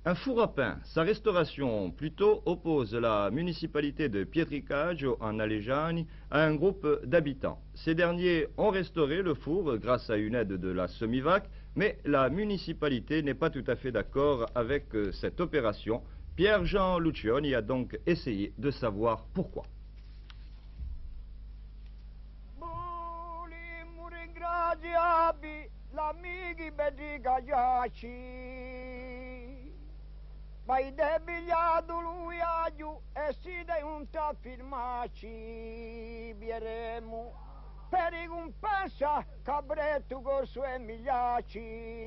Un four à pain, sa restauration plutôt oppose la municipalité de Pietricaggio en Alegnani à un groupe d'habitants. Ces derniers ont restauré le four grâce à une aide de la Somivac, mais la municipalité n'est pas tout à fait d'accord avec cette opération. Pierre-Jean Lucioni a donc essayé de savoir pourquoi. Vai debiliado luiagiu e si dai un ta firmaci bieremo per un passa cabretto con sue migliaci.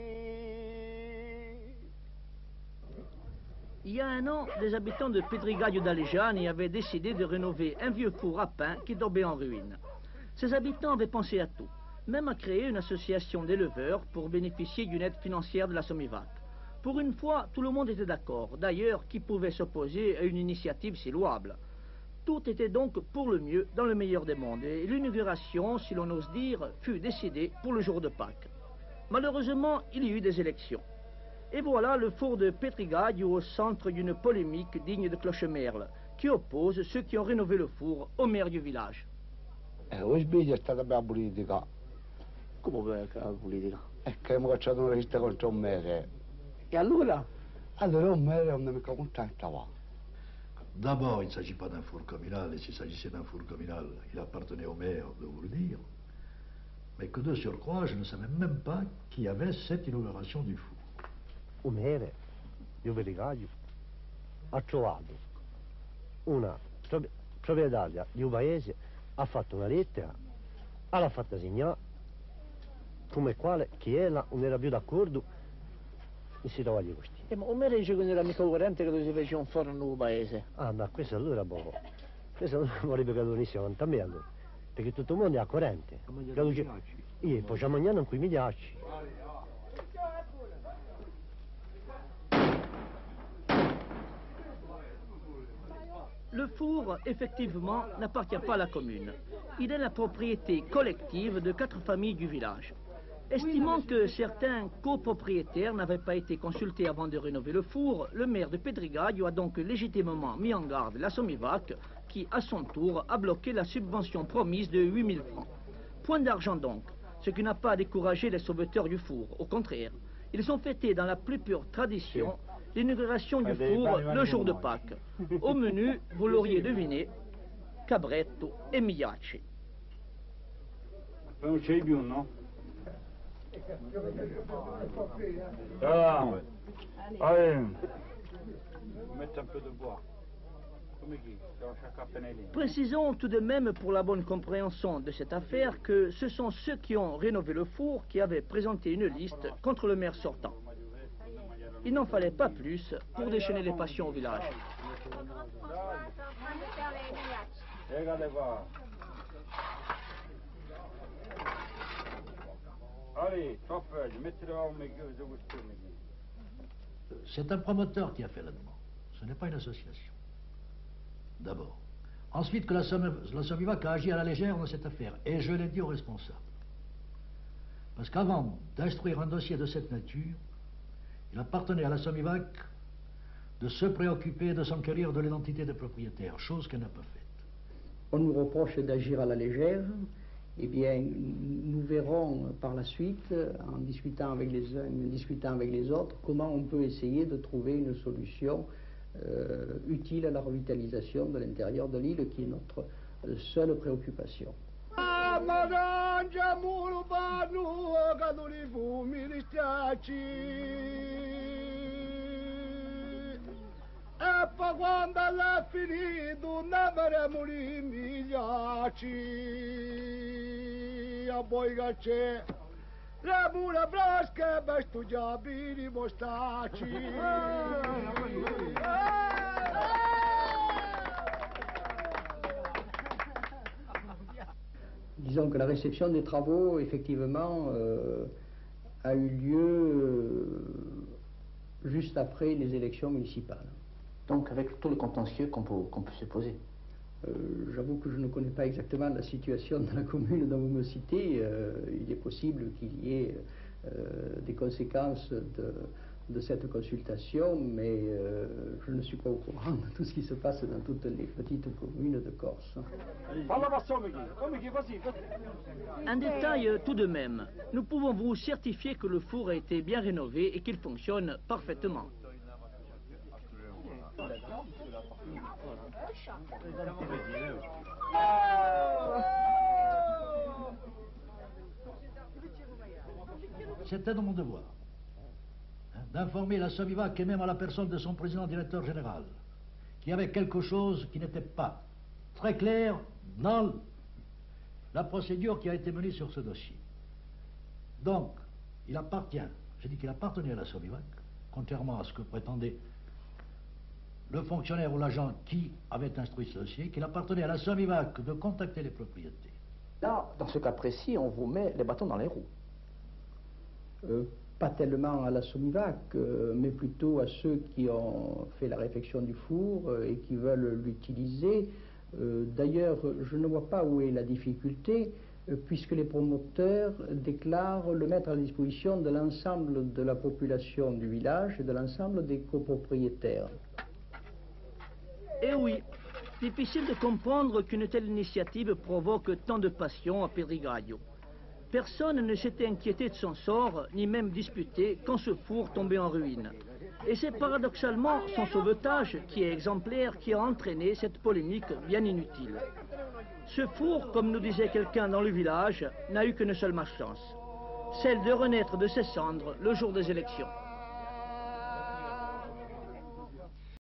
Il y a un an, les habitants de Pietrigaggio d'Alegnani avaient décidé de rénover un vieux four à pain qui tombait en ruine. Ces habitants avaient pensé à tout, même à créer une association d'éleveurs pour bénéficier d'une aide financière de la Somivac. Pour une fois, tout le monde était d'accord. D'ailleurs, qui pouvait s'opposer à une initiative si louable? Tout était donc pour le mieux, dans le meilleur des mondes. Et l'inauguration, si l'on ose dire, fut décidée pour le jour de Pâques. Malheureusement, il y eut des élections. Et voilà le four de Pietrigaggio au centre d'une polémique digne de Clochemerle, qui oppose ceux qui ont rénové le four au maire du village. Oggi è stata per la politica. Come per la politica? È che abbiamo cacciato una lista contro un mese. Et alors? Allora un mese non mi contentava. D'abord, il ne s'agit pas d'un four communal, et s'il s'agissait d'un four communal, il appartenait au maire de vous le dire. Mais que de surcroît, je ne savais même pas qu'il y avait cette inauguration du four. Un maire di Pietrigaggio ha trovato una proprietaria di un paese, ha fatto una lettera, l'ha fatta segnare, come quale chi era non era più d'accordo e si trova gli costi. Ma un maire dice che non era mica corrente che si fece un forno nel paese. Ah, ma questo allora poco. Questo allora vorrebbe che venisse a me allora. Perché tutto il mondo è a corrente. Io poi ci mangiamo in cui mi piace. Le four, effectivement, n'appartient pas à la commune. Il est la propriété collective de 4 familles du village. Estimant que certains copropriétaires n'avaient pas été consultés avant de rénover le four, le maire de Pietrigaggio a donc légitimement mis en garde la Somivac, qui, à son tour, a bloqué la subvention promise de 8 000 francs. Point d'argent donc, ce qui n'a pas découragé les sauveteurs du four. Au contraire, ils ont fêté dans la plus pure tradition l'inauguration du four le jour de Pâques. Au menu, vous l'auriez deviné, cabretto et migliacci. Non c'è più, no? Allez, mettre un peu de bois. Précisons tout de même pour la bonne compréhension de cette affaire que ce sont ceux qui ont rénové le four qui avaient présenté une liste contre le maire sortant. Il n'en fallait pas plus pour déchaîner les passions au village. C'est un promoteur qui a fait la demande. Ce n'est pas une association. D'abord. Ensuite, que la Somivac a agi à la légère dans cette affaire. Et je l'ai dit aux responsables. Parce qu'avant d'instruire un dossier de cette nature, il appartenait à la Somivac de se préoccuper et de s'enquérir de l'identité des propriétaires, chose qu'elle n'a pas faite. On nous reproche d'agir à la légère. Eh bien, nous verrons par la suite, en discutant avec les uns, en discutant avec les autres, comment on peut essayer de trouver une solution utile à la revitalisation de l'intérieur de l'île, qui est notre seule préoccupation. E poi quando l'ha finito ne avremo i migliaci. A voi che c'è le mura fresche per studiare i mostaci. Disons que la réception des travaux, effectivement, a eu lieu juste après les élections municipales. Donc avec tout le contentieux qu'on peut se poser. J'avoue que je ne connais pas exactement la situation de la commune dont vous me citez. Il est possible qu'il y ait des conséquences de cette consultation, mais je ne suis pas au courant de tout ce qui se passe dans toutes les petites communes de Corse. Un détail tout de même. Nous pouvons vous certifier que le four a été bien rénové et qu'il fonctionne parfaitement. C'était de mon devoir d'informer la Somivac et même à la personne de son président directeur général qu'il y avait quelque chose qui n'était pas très clair dans la procédure qui a été menée sur ce dossier. Donc, il appartient, j'ai dit qu'il appartenait à la Somivac, contrairement à ce que prétendait le fonctionnaire ou l'agent qui avait instruit ce dossier, qu'il appartenait à la Somivac de contacter les propriétés. Là, dans ce cas précis, on vous met les bâtons dans les roues. Pas tellement à la Somivac, mais plutôt à ceux qui ont fait la réfection du four et qui veulent l'utiliser. D'ailleurs, je ne vois pas où est la difficulté, puisque les promoteurs déclarent le mettre à la disposition de l'ensemble de la population du village et de l'ensemble des copropriétaires. Eh oui, difficile de comprendre qu'une telle initiative provoque tant de passion à Pedrigaio. Personne ne s'était inquiété de son sort, ni même disputé quand ce four tombait en ruine. Et c'est paradoxalement son sauvetage, qui est exemplaire, qui a entraîné cette polémique bien inutile. Ce four, comme nous disait quelqu'un dans le village, n'a eu qu'une seule malchance, celle de renaître de ses cendres le jour des élections.